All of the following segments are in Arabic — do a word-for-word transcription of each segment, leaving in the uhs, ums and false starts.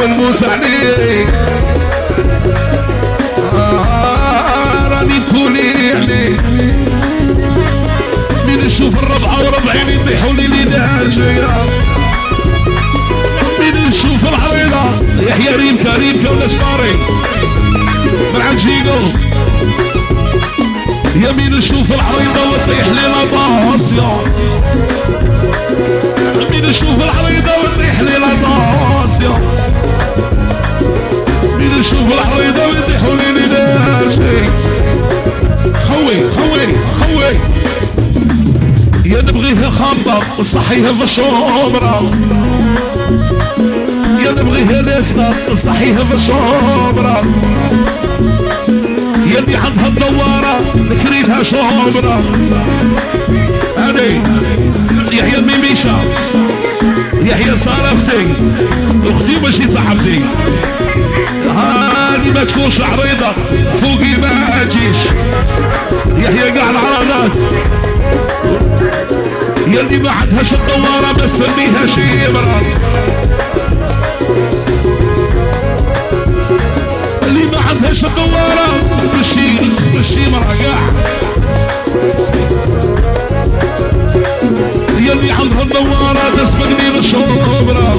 ونموت عليك آه راني نكوني عليك من نشوف الربعة وربعين يطيحوا لي لداجية من نشوف العريضة يحيى ريمكا ريمكا ولا سباري من عند جيجو يا مين نشوف العريضة وتطيح لي لاطاسيا مين نشوف العريضة وتطيح لي لاطاسيا مين نشوف العريضة ويطيحوا لي لداجي خوي خوي خوي يا نبغيها خامضة وصحيها في الشومرة يا نبغيها لاسقة وصحيها في الشومرة يا اللي عندها الدوارة نكريلها شومرة هادي يحيى ميميشة يحيى صار اختي اختي ماشي صاحبتي هاني ما تكونش عريضة فوقي ما اجيش يحيى قاعد على ناس يلي ما عندهاش الدوارة ما سميها شيمرة اللي ما عندهاش الدوارة مشي مشي مرة قاع يلي عندها الدوارة تسبقني بالشومرة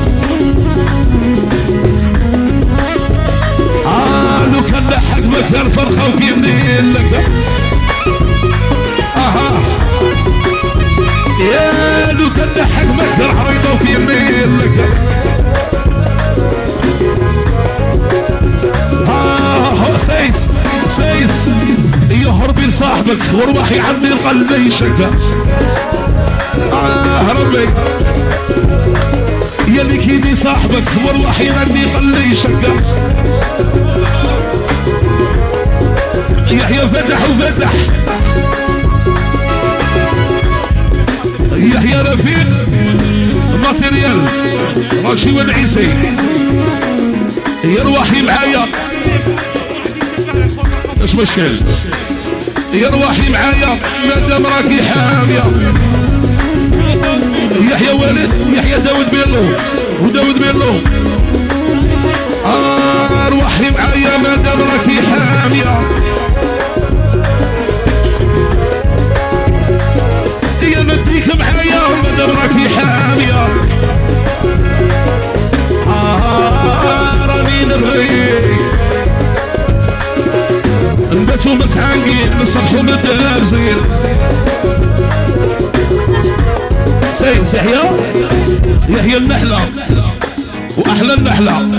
آه لو كان لحق مكان فرخة وكيمنين لك اها يا لو كان لحق مكان عريضة وكيمنين لك ها سيس سيس يهربي لصاحبك وروحي عندي قلبي شكا آه ربي يلي كيدي صاحبك وروحي عندي قلبي شكا يحيى فتح وفتح يحيى رفيق ماتيريال راشي والعيسي يروحي معايا اش مشكل يروحي معايا مادام راكي حامية يحيى والد يحيى داود بيلو وداود بيلو آه روحي معايا مادام راكي حامية يا نديك معايا مادام راكي حامية آه راني نبغيك نباتو متعانقين نصبحو متهابزين سيس يحيى يحيى النحلة وأحلى النحلة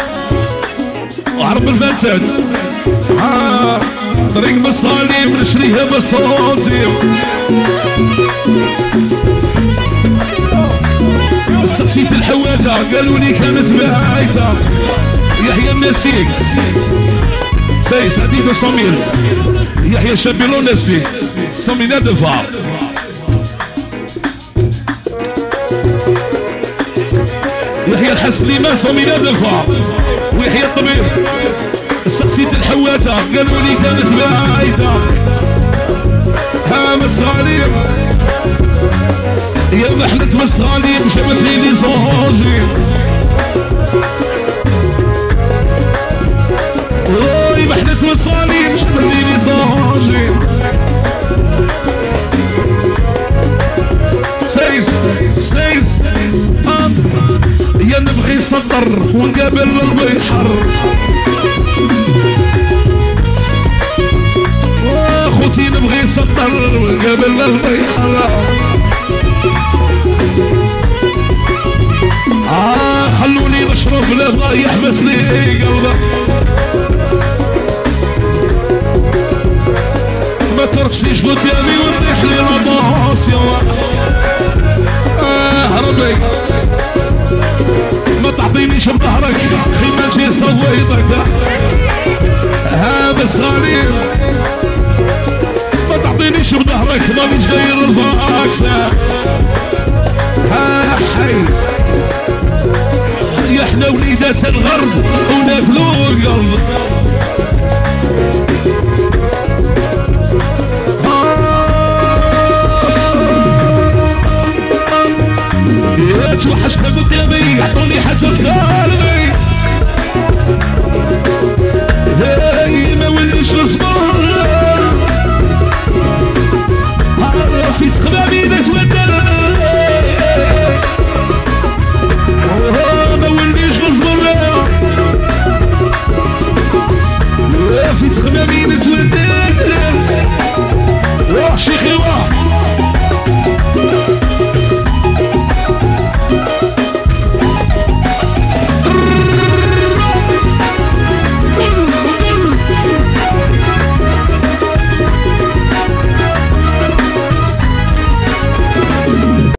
وعرب الفلسات آه طريق بالصليب نشريها بالصوتي سقسيت الحواتة قالوا لي كانت بايتة يحيى النسيك سيس عديد صميل يحيى شابيلو نسي صمينا دفع يحيى الحسليمة صمينا دفع ويحيى الطبيب سقسيت الحواتة قالوا لي كانت بايتة ها مسغاليب يا محنة مسغاليب جابت لي لي زوجي وي محنة مسغاليب جابت لي لي زوجي سيس سيس يا نبغي صدر ونقابل البحر واخوتي نبغي صدر ونقابل البحر آه خلوني نشرب لا يحبس لي قلبه ما تركسيش قدامي ونطيح لي رباص يا آه ربي ما تعطينيش بظهرك خي ما نجي صويتك ها بس غريب ما تعطينيش بظهرك ما مش داير الفاكسة ها حي يا احنا وليدات الغرب وناكلو القلب